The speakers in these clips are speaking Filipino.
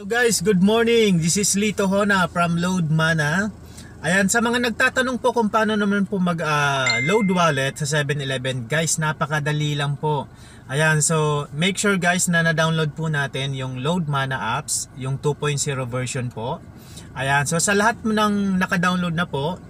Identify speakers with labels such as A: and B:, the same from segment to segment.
A: Hello guys, good morning. This is Lito Hona from Load Mana. Ayan, sa mga nagtatanong po kung paano naman po mag-load wallet sa 7-Eleven, guys, napakadali lang po. Ayan, so make sure guys na na-download po natin yung Load Mana apps, yung 2.0 version po. Ayan, so sa lahat ng naka-download na po,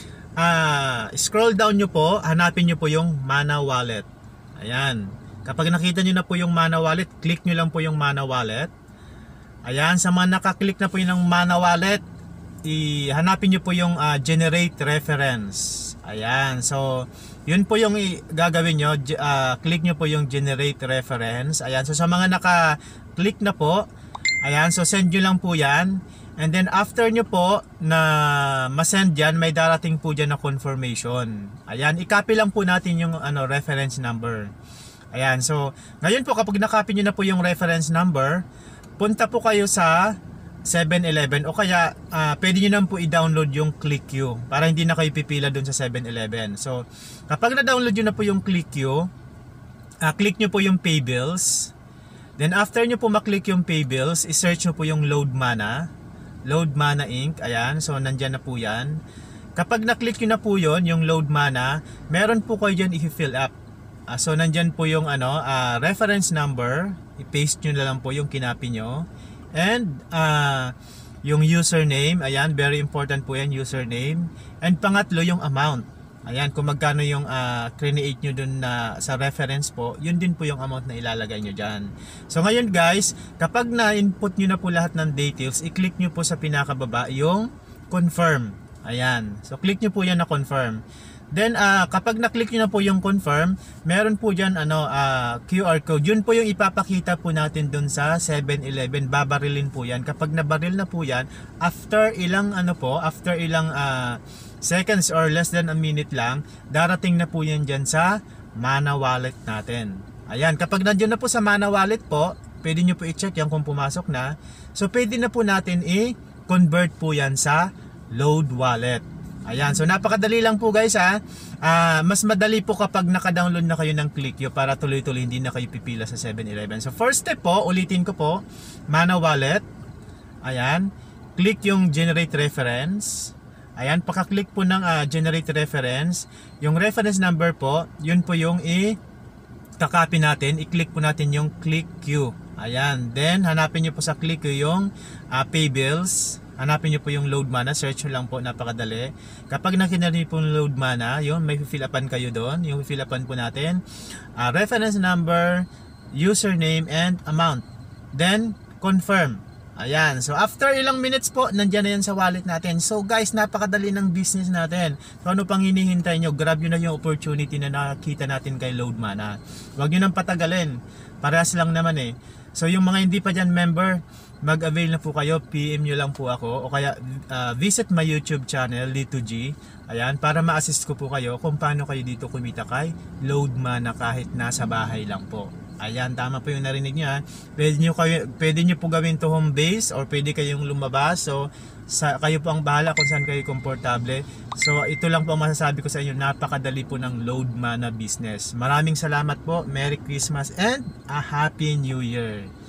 A: scroll down nyo po, hanapin nyo po yung Mana Wallet. Ayan, kapag nakita nyo na po yung Mana Wallet, click nyo lang po yung Mana Wallet. Ayan, sa mga nakaklik na po yung Mana Wallet, hanapin nyo po yung generate reference. Ayan, so yun po yung gagawin nyo, click nyo po yung generate reference. Ayan, so sa mga naka-click na po, ayan, so send nyo lang po yan. And then after nyo po na masend yan, may darating po dyan na confirmation. Ayan, i-copy lang po natin yung reference number. Ayan, so ngayon po kapag na-copy nyo na po yung reference number, punta po kayo sa 7-Eleven o kaya pwede nyo naman po i-download yung ClickQ para hindi na kayo pipila dun sa 7-Eleven. So kapag na-download nyo na po yung ClickQ, click nyo po yung Pay Bills. Then after nyo po maklik yung Pay Bills, i-search nyo po yung Load Mana Inc. Ayan, so nandyan na po yan. Kapag na-click nyo na po yun, yung Load Mana, meron po kayo dyan i-fill up. So nandyan po yung reference number, i-paste nyo na lang po yung kinapi nyo. And yung username, ayan, very important po yan, username. And pangatlo yung amount. Ayan, kung magkano yung create nyo dun sa reference po, yun din po yung amount na ilalagay nyo dyan. So ngayon guys, kapag na-input nyo na po lahat ng details, i-click nyo po sa pinakababa yung confirm. Ayan, so click nyo po yan na confirm. Then kapag na-click nyo na po yung confirm, meron po dyan QR code. Yun po yung ipapakita po natin dun sa 7-Eleven. Babarilin po yan. Kapag nabaril na po yan, after ilang seconds or less than a minute lang, darating na po yan dyan sa Mana Wallet natin. Ayan, kapag nandiyan na po sa Mana Wallet po, pwede nyo po i-check yan kung pumasok na. So pwede na po natin i-convert po yan sa Load Wallet. Ayan, so napakadali lang po guys mas madali po kapag naka-download na kayo ng ClickQ para tuloy-tuloy hindi na kayo pipila sa 7-Eleven. So first step po, ulitin ko po, Mana Wallet. Ayan, click yung generate reference. Ayan, paka-click po ng generate reference. Yung reference number po, yun po yung kakopy natin. I-click po natin yung ClickQ. Ayan, then hanapin nyo po sa ClickQ yung Pay Bills. Hanapin nyo po yung Load Mana, search nyo lang po, napakadali. Kapag nakita nyo po yung Load Mana, yun, may fill upan kayo doon. Yung fill upan po natin, reference number, username, and amount. Then, confirm. Ayan, so after ilang minutes po, nandyan na yan sa wallet natin. So guys, napakadali ng business natin. So ano pang hinihintay nyo? Grab nyo na yung opportunity na nakita natin kay Load Mana. Huwag nyo nang patagalin. Parehas lang naman So yung mga hindi pa dyan member, mag-avail na po kayo, PM nyo lang po ako o kaya visit my YouTube channel, Lito-G. Ayan, para ma-assist ko po kayo kung paano kayo dito kumita kay Load Mana kahit nasa bahay lang po. Ayan, tama po yung narinig nyo. Pwede nyo po gawin to home base or pwede kayong lumabas. So kayo po ang bahala kung saan kayo komportable. So ito lang po ang masasabi ko sa inyo, napakadali po ng Load Mana business. Maraming salamat po, Merry Christmas and a Happy New Year.